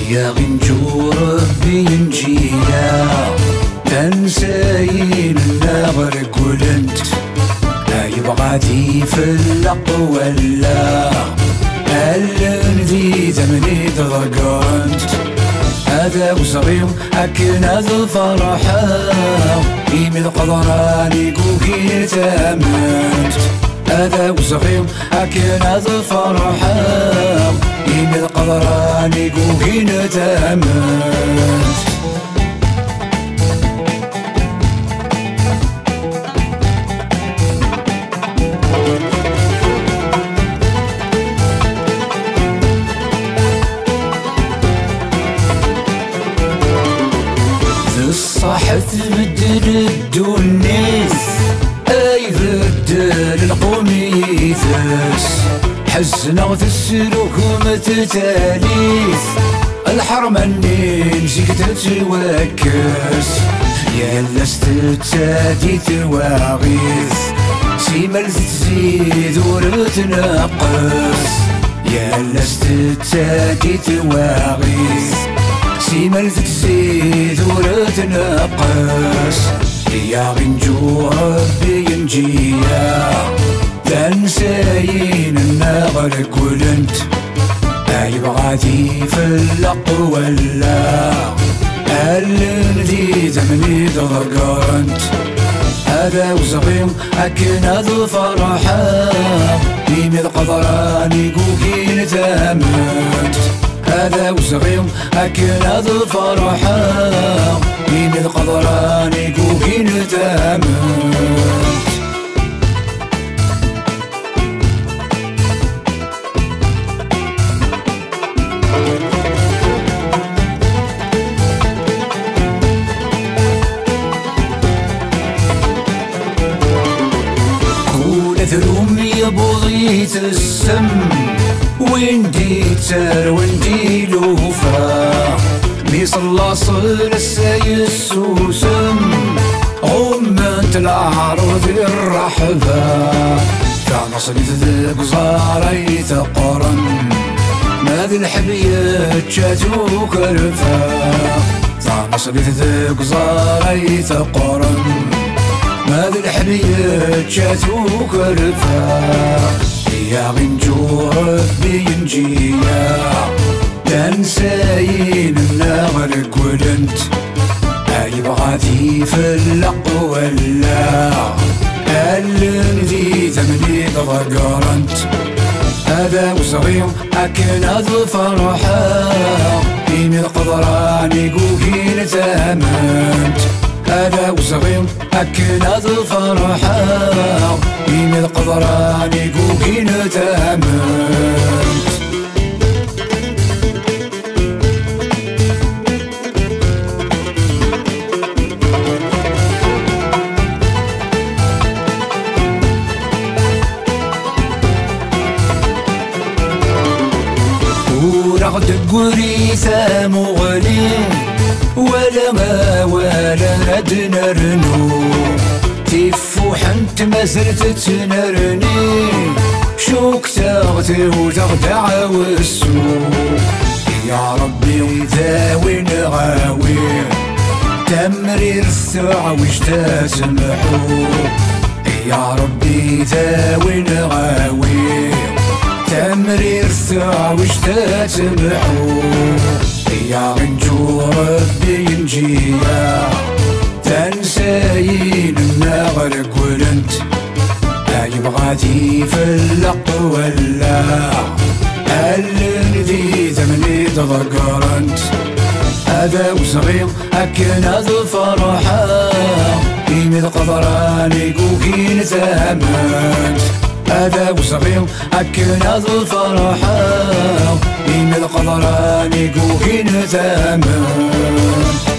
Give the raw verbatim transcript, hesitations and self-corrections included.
يا غنجو ربي نجينا تنساين نغرق ولنت لا يبغى ذي في الأقوى ولا ألن ذي ثمني تضقرنت هذا وصغير أكن هذا الفرحة يمي القدراني كوكي تامنت هذا وصغير أكن هذا الفرحة يمي القدراني كوكي تامنت الصح تبدل الدنيس اي بدل القميثس حزنا وتسلوك ومتتاليس الحرمة النين شيك تتوكس يا لست تادي تواغيث سيما تزيد ورتنقص يا لست تادي تواغيث سيما تزيد ورتنقص يا غنجو ربي نجيا تنساين النغرق ولنت لا يبغى ذي في الأقوى ولا ألن ذي ثمني تضقرنت هذا وصغير أكن هذا الفرحة يمي القدراني كوكي نتامنت هذا وصغير أكن هذا الفرحة يمي القدراني كوكي نتامنت ثلوم يبغيت السم وين ديتر وين دي لوفا مي صلى صل السايس وسم غمنت العرض الرحبة كان صليت ذاك زاري ثقرن ماذا الحبيات شاتو كرفا كان صليت ذاك زاري ثقرن ماذا الحبيات شاتو كرفا يا غنجو ربي نجيا تنساين النغرق ولنت لا يبغى ذي في الأقوى ولا ألن ذي ثمني تضقرنت هذا وصغير أكن هذا الفرحة يمي القدراني كوكي نتامنت هذا وصغير أكن هذا الفرحة يمي القدراني كوكي نتامنت ورغد قريثة مغلي ولا ما ولا ندنا رنو تفوح انت ما زلت تنرني شوك تغتي وتغدع والسوق يا ربي ذاوي نغاوي تمرير السرع وش تسمحو يا ربي ذاوي نغاوي تمرير السرع وش تسمحو يا غنجو ربي نجيا تنساين النغرق ولنت لا يبغى ذي في الأقوى ولا ألن ذي ثمني تضقرنت هذا وصغير أكن هذا الفرحة يمي القدراني كوكي نتامنت هذا وصغير أكن هذا الفرحة يمي القدراني كوكي نتامنت